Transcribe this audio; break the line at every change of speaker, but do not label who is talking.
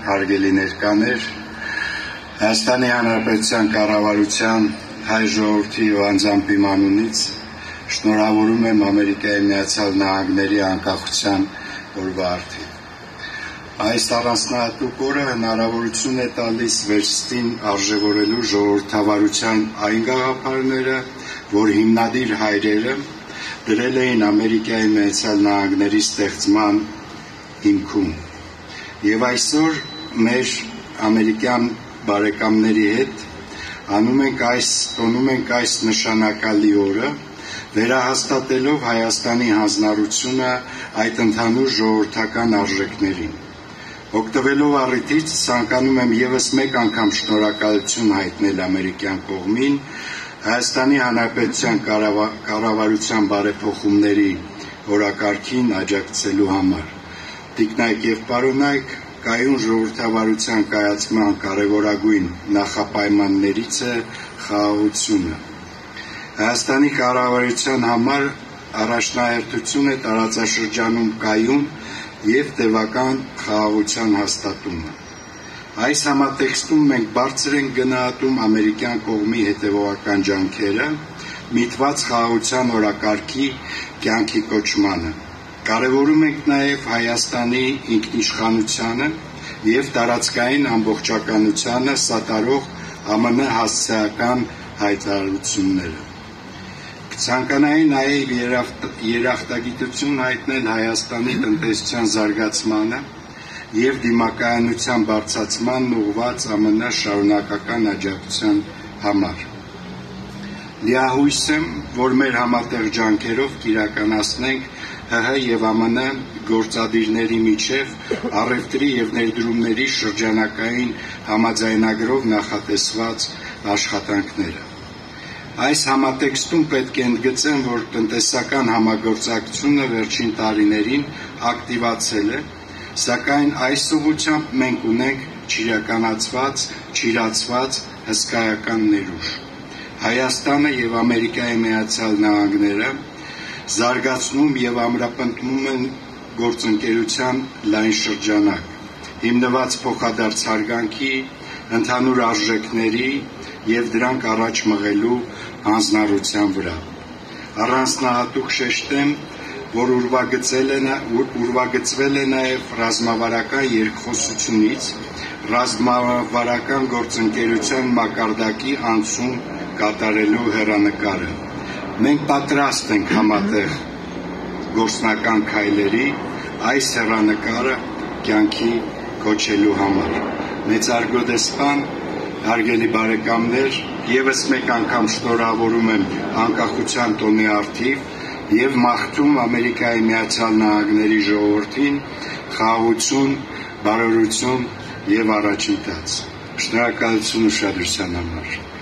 հարգելի ներկաներ, Հայաստանի Հանրապետության կառավարության հայ ժողովրդի ու անձամբ իմ անունից շնորհավորում եմ Ամերիկայի Միացյալ Նահանգների անկախության օրվա առթիվ։ Այս առանձնահատուկ օրը հնարավորություն է տալիս վերստին արժևորելու ժողովրդավարության այն գաղափարները, որ հիմնադիր հայրերը դրել էին Ամերիկայի Միացյալ Նահանգների ստեղծման հիմքում։ Եվ այսօր մեր ամերիկյան բարեկամների հետ տոնում ենք այս նշանակալի օրը, վերահաստատելով Հայաստանի հանձնառությունը այդ ընդհանուր ժողովրդական արժեքներին։ Օգտվելով առիթից ցանկանում եմ ևս մեկ անգամ շնորհակալություն հայտնել ամերիկյան կողմին Հայաստանի Հանրապետության կառավարության բարեփոխումների օրակարգին աջակցելու համար։ Տիկնայք եւ պարոնայք, կայուն ժողովրդավարության կայացման կարևորագույն նախապայմաններից է խաղաղությունը։ Հայաստանի կառավարության համար առաջնահերթություն է տարածաշրջանում կայուն և տևական խաղաղության հաստատումը։ Այս համատեքստում մենք բարձր ենք գնահատում ամերիկյան կողմի հետևողական ջանքերը միտված խաղաղության օրակարգի կյանքի կոչմանը։ Կարևորում ենք նաև Հայաստանի ինքնիշխանությանը և տարածքային ամբողջականությանը սատարող ԱՄՆ հասցեական հայտարարությունները։ Կցանկանայի նաև երախտագիտություն հայտնել Հայաստանի տնտեսության զարգացմանը և դիմակայունության բարձրացմանն ուղղված ԱՄՆ շարունակական աջակցության համար։ Լիահույս եմ, որ մեր համատեղ ջանքերով կիրականացնենք ՀՀ և ԱՄՆ գործադիրների միջև առևտրի և ներդրումների շրջանակային համաձայնագրով նախատեսված աշխատանքները։ Այս համատեքստում պետք է ընդգծեմ, որ տնտեսական համագործակցությունը վերջին տարիներին ակտիվացել է, սակայն այս ուղղությամբ մենք ունենք չիրացված հսկայական ներուժ։ Հայաստանը և Ամերիկայի Միացյալ Նահանգները զարգացնում և ամրապնդում են գործընկերության լայն շրջանակ, հիմնված փոխադարձ հարգանքի, ընդհանուր արժեքների և դրանք առաջ մղելու հանձնառության վրա։ Առանձնահատուկ շեշտեմ, որ ուրվագծվել է նաև ռազմավարական երկխոսությունից ռազմավարական գործընկերության մակարդակի անցում կատարելու հեռանկարը։ Մենք պատրաստ ենք համատեղ գործնական քայլերի այս հեռանկարը կյանքի կոչելու համար։ Մեծարգո դեսպան, հարգելի բարեկամներ, ևս մեկ անգամ շնորհավորում եմ անկախության տոնի առթիվ և մաղթում Ամերիկայի Միացյալ Նահանգների ժողովրդին խաղաղություն, բարօրություն և առաջընթաց։ Շնորհակալություն ուշադրության համար։